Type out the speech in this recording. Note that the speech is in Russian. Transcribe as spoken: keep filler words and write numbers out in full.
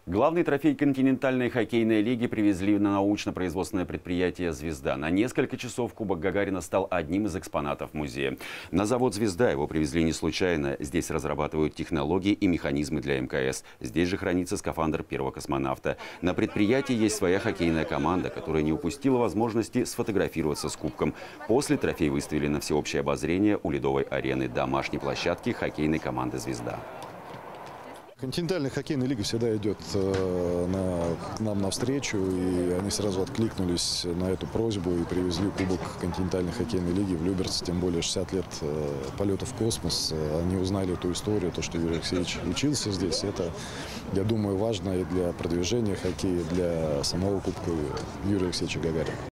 Главный трофей континентальной хоккейной лиги привезли на научно-производственное предприятие «Звезда». На несколько часов Кубок Гагарина стал одним из экспонатов музея. На завод «Звезда» его привезли не случайно. Здесь разрабатывают технологии и механизмы для эм ка эс. Здесь же хранится скафандр первого космонавта. На предприятии есть своя хоккейная команда, которая не упустила возможности сфотографироваться с кубком. После трофей выставили на всеобщее обозрение у ледовой арены домашней площадки хоккейной команды «Звезда». Континентальная хоккейная лига всегда идет э, на, к нам навстречу, и они сразу откликнулись на эту просьбу и привезли кубок континентальной хоккейной лиги в Люберцы. Тем более шестьдесят лет э, полета в космос. Они узнали эту историю, то, что Юрий Алексеевич учился здесь. Это, я думаю, важно и для продвижения хоккея, и для самого кубка Юрия Алексеевича Гагарина.